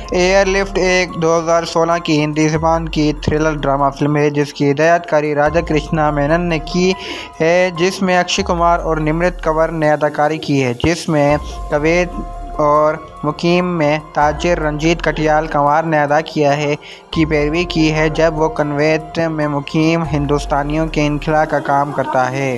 Airlift एक 2016 की हिंदी ज़बान की थ्रिलर ड्रामा फिल्म है जिसकी हिदायतकारी राजा कृष्णा मेनन ने की है, जिसमें अक्षय कुमार और निमृत कंवर ने अदाकारी की है, जिसमें कवेत और मुकीम में ताजिर रंजीत कटियाल कंवर ने अदा किया है की पैरवी की है जब वो कन्वेत में मुकीम हिंदुस्तानियों के इनखला का काम करता है।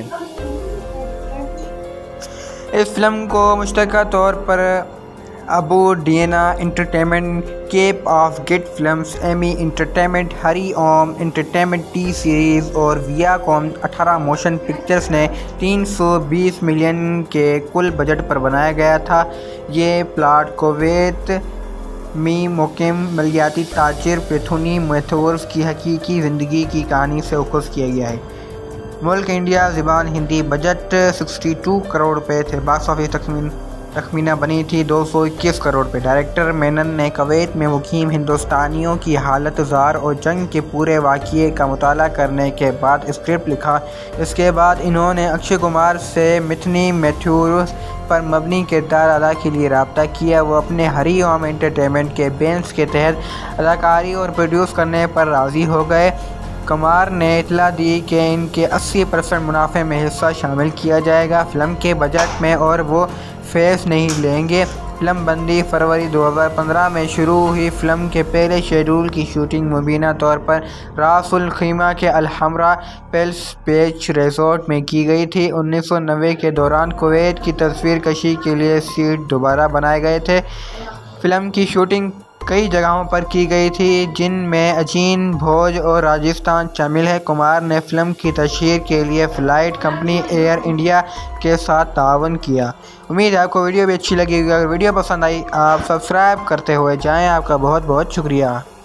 इस फिल्म को मुश्तरका तौर पर Abundantia entertainment, Cape of Good Films, Emmay entertainment, Hari Om entertainment T Series और वियाकॉम 18 मोशन पिक्चर्स ने 320 मिलियन के कुल बजट पर बनाया गया था। ये प्लाट कुवैत में मुकीम मलियाती ताजिर पेथुनी मैथोर्स की हकीकी ज़िंदगी की कहानी से उखुस किया गया है। मुल्क इंडिया ज़बान हिंदी, बजट 62 करोड़ रुपए थे। बॉक्स ऑफिस तखमीना बनी थी 221 करोड़ रुपए। डायरेक्टर मेनन ने कुवैत में मुकीम हिंदुस्तानियों की हालत ज़ार और जंग के पूरे वाक़ये का मुताला करने के बाद स्क्रिप्ट लिखा। इसके बाद इन्होंने अक्षय कुमार से मिथुनी मैथ्यूज पर मबनी किरदार अदा के लिए रब्ता किया। वो अपने हरी ओम एंटरटेनमेंट के बैनर के तहत अदाकारी और प्रोड्यूस करने पर राज़ी हो गए। कुमार ने इतला दी कि इनके 80% मुनाफे में हिस्सा शामिल किया जाएगा फिल्म के बजट में और वो फेस नहीं लेंगे। फिल्म बंदी फरवरी 2015 में शुरू हुई। फिल्म के पहले शेड्यूल की शूटिंग मुबीना तौर पर रास उल खीमा के अल-हमरा पेल्स बेच रिजॉर्ट में की गई थी। 1990 के दौरान कुवैत की तस्वीर कशी के लिए सेट दोबारा बनाए गए थे। फिल्म की शूटिंग कई जगहों पर की गई थी, जिनमें अजीन, भोज और राजस्थान शामिल है। कुमार ने फिल्म की तशहीर के लिए फ्लाइट कंपनी एयर इंडिया के साथ ताउन किया। उम्मीद है आपको वीडियो भी अच्छी लगी होगी। अगर वीडियो पसंद आई आप सब्सक्राइब करते हुए जाएं। आपका बहुत बहुत शुक्रिया।